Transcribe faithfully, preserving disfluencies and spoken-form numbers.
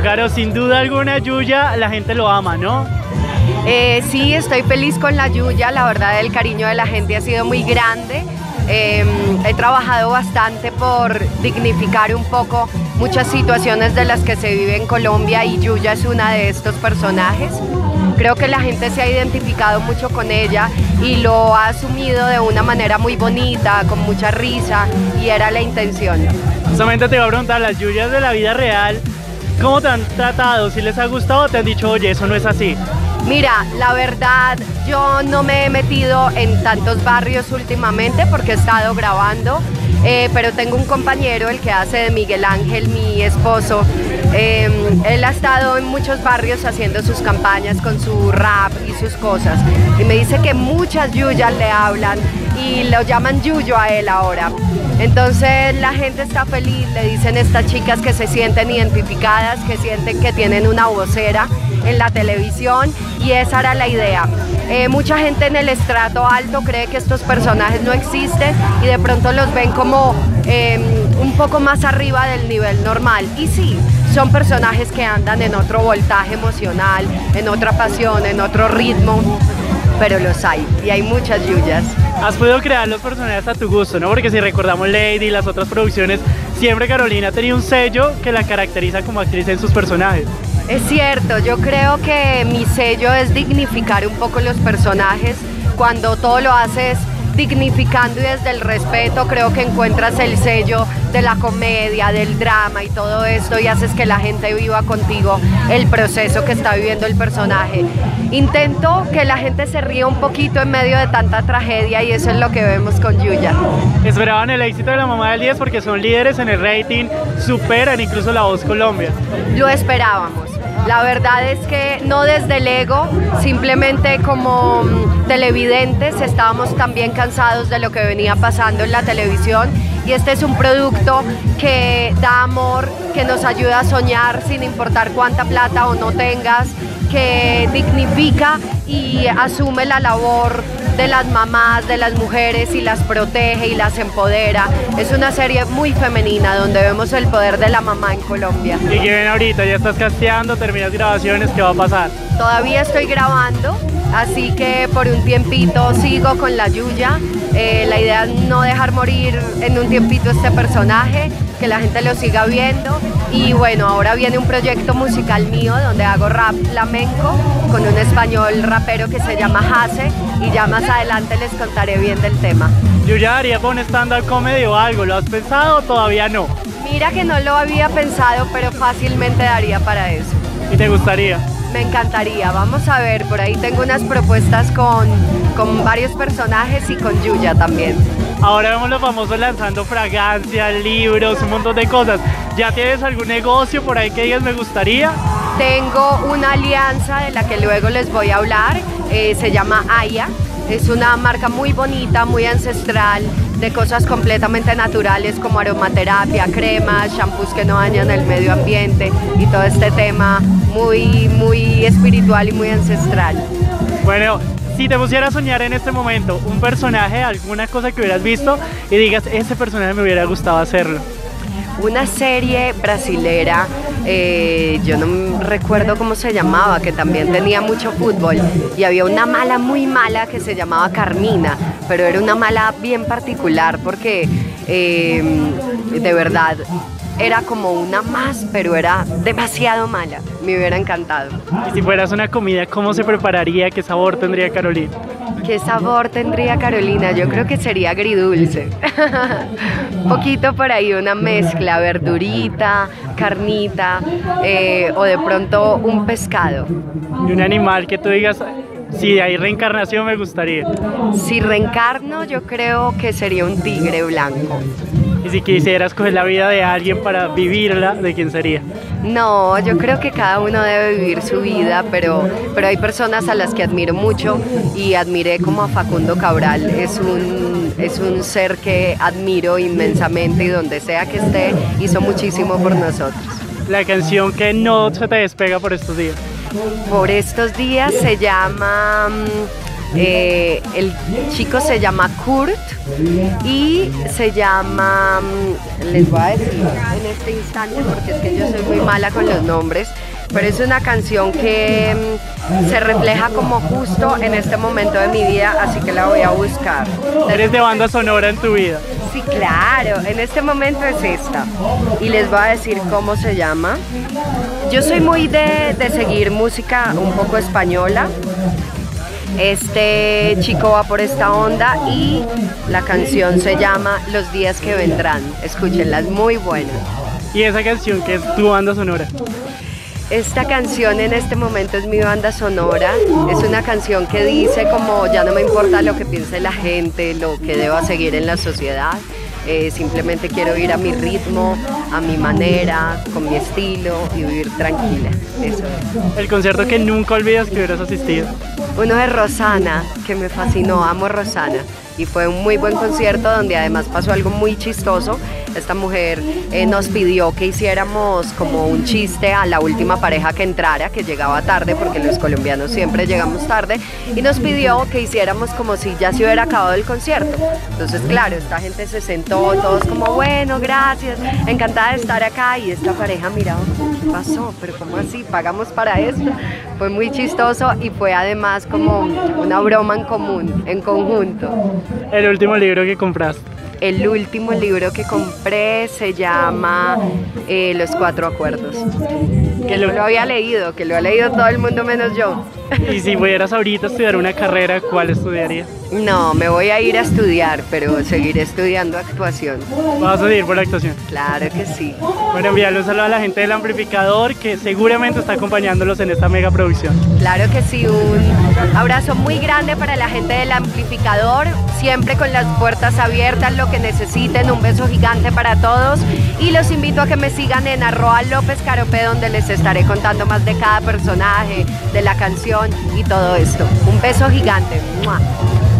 Caro, sin duda alguna Yuya, la gente lo ama, ¿no? Eh, sí, estoy feliz con la Yuya, la verdad el cariño de la gente ha sido muy grande. Eh, he trabajado bastante por dignificar un poco muchas situaciones de las que se vive en Colombia y Yuya es una de estos personajes. Creo que la gente se ha identificado mucho con ella y lo ha asumido de una manera muy bonita, con mucha risa, y era la intención. Justamente te iba a preguntar, las Yuyas de la vida real, ¿cómo te han tratado? ¿Si les ha gustado o te han dicho, oye, eso no es así? Mira, la verdad, yo no me he metido en tantos barrios últimamente porque he estado grabando, eh, pero tengo un compañero, el que hace de Miguel Ángel, mi esposo. Eh, él ha estado en muchos barrios haciendo sus campañas con su rap y sus cosas. Y me dice que muchas Yuyas le hablan y lo llaman Yuyo a él ahora. Entonces la gente está feliz, le dicen estas chicas que se sienten identificadas, que sienten que tienen una vocera en la televisión, y esa era la idea. Eh, mucha gente en el estrato alto cree que estos personajes no existen y de pronto los ven como eh, un poco más arriba del nivel normal, y sí, son personajes que andan en otro voltaje emocional, en otra pasión, en otro ritmo, pero los hay, y hay muchas Yuyas. Has podido crear los personajes a tu gusto, ¿no? Porque si recordamos Lady y las otras producciones, siempre Carolina tenía un sello que la caracteriza como actriz en sus personajes. Es cierto, yo creo que mi sello es dignificar un poco los personajes. Cuando todo lo haces dignificando y desde el respeto, creo que encuentras el sello de la comedia, del drama y todo esto, y haces que la gente viva contigo el proceso que está viviendo el personaje. Intento que la gente se ría un poquito en medio de tanta tragedia, y eso es lo que vemos con Yuya. Esperaban el éxito de La Mamá del diez porque son líderes en el rating, superan incluso La Voz Colombia. Lo esperábamos. La verdad es que no desde el ego, simplemente como televidentes estábamos también cansados de lo que venía pasando en la televisión, y este es un producto que da amor, que nos ayuda a soñar sin importar cuánta plata o no tengas, que dignifica y asume la labor de las mamás, de las mujeres, y las protege y las empodera. Es una serie muy femenina donde vemos el poder de la mamá en Colombia. ¿Y qué ven ahorita? ¿Ya estás casteando? ¿Terminas grabaciones? ¿Qué va a pasar? Todavía estoy grabando, así que por un tiempito sigo con la Yuya. Eh, la idea es no dejar morir en un tiempito este personaje, que la gente lo siga viendo. Y bueno, ahora viene un proyecto musical mío donde hago rap flamenco con un español rapero que se llama Hase, y ya más adelante les contaré bien del tema. Yuya, ¿haría para un stand-up comedy o algo? ¿Lo has pensado o todavía no? Mira que no lo había pensado, pero fácilmente daría para eso. ¿Y te gustaría? Me encantaría, vamos a ver, por ahí tengo unas propuestas con, con varios personajes y con Yuya también. Ahora vemos los famosos lanzando fragancias, libros, un montón de cosas. ¿Ya tienes algún negocio por ahí que digas me gustaría? Tengo una alianza de la que luego les voy a hablar, eh, se llama Aya. Es una marca muy bonita, muy ancestral, de cosas completamente naturales como aromaterapia, cremas, shampoos que no dañan el medio ambiente y todo este tema muy, muy espiritual y muy ancestral. Bueno, si te pusieras a soñar en este momento un personaje, alguna cosa que hubieras visto y digas, ese personaje me hubiera gustado hacerlo. Una serie brasilera, eh, yo no recuerdo cómo se llamaba, que también tenía mucho fútbol, y había una mala muy mala que se llamaba Carmina, pero era una mala bien particular porque eh, de verdad era como una más, pero era demasiado mala. Me hubiera encantado. Y si fueras una comida, ¿cómo se prepararía? ¿Qué sabor tendría Carolina? ¿Qué sabor tendría Carolina? Yo creo que sería agridulce. Un poquito por ahí, una mezcla, verdurita, carnita, eh, o de pronto un pescado. Y un animal que tú digas, si hay reencarnación me gustaría. Si reencarno, yo creo que sería un tigre blanco. Y si quisieras coger la vida de alguien para vivirla, ¿de quién sería? No, yo creo que cada uno debe vivir su vida, pero, pero hay personas a las que admiro mucho, y admiré como a Facundo Cabral. Es un, es un ser que admiro inmensamente, y donde sea que esté, hizo muchísimo por nosotros. La canción que no se te despega por estos días. Por estos días se llama Eh, el chico se llama Kurt y se llama, les voy a decir en este instante porque es que yo soy muy mala con los nombres, pero es una canción que mm, se refleja como justo en este momento de mi vida, así que la voy a buscar. ¿Eres de banda sonora en tu vida? Sí, claro, en este momento es esta y les voy a decir cómo se llama. Yo soy muy de, de seguir música un poco española. Este chico va por esta onda y la canción se llama Los días que vendrán. Escúchenla, es muy buena. ¿Y esa canción que es tu banda sonora? Esta canción en este momento es mi banda sonora, es una canción que dice como ya no me importa lo que piense la gente, lo que deba seguir en la sociedad, eh, simplemente quiero ir a mi ritmo, a mi manera, con mi estilo y vivir tranquila, eso es. El concierto que nunca olvidas que hubieras asistido. Uno de Rosana, que me fascinó, amo a Rosana. Y fue un muy buen concierto donde además pasó algo muy chistoso. Esta mujer eh, nos pidió que hiciéramos como un chiste a la última pareja que entrara, que llegaba tarde, porque los colombianos siempre llegamos tarde, y nos pidió que hiciéramos como si ya se hubiera acabado el concierto. Entonces, claro, esta gente se sentó, todos como, bueno, gracias, encantada de estar acá, y esta pareja miraba, ¿qué pasó? ¿Pero cómo así? ¿Pagamos para esto? Fue muy chistoso y fue además como una broma en común, en conjunto. El último libro que compraste. El último libro que compré se llama eh, Los Cuatro Acuerdos. Que lo, lo había leído, que lo ha leído todo el mundo menos yo. Y si pudieras ahorita estudiar una carrera, ¿cuál estudiarías? No, me voy a ir a estudiar, pero seguiré estudiando actuación. ¿Vas a seguir por la actuación? Claro que sí. Bueno, envíale un saludo a la gente del Amplificador que seguramente está acompañándolos en esta mega producción. Claro que sí, un abrazo muy grande para la gente del Amplificador, siempre con las puertas abiertas, lo que necesiten, un beso gigante para todos y los invito a que me sigan en arroba López Caropé, donde les estaré contando más de cada personaje, de la canción y todo esto. Un beso gigante. ¡Mua!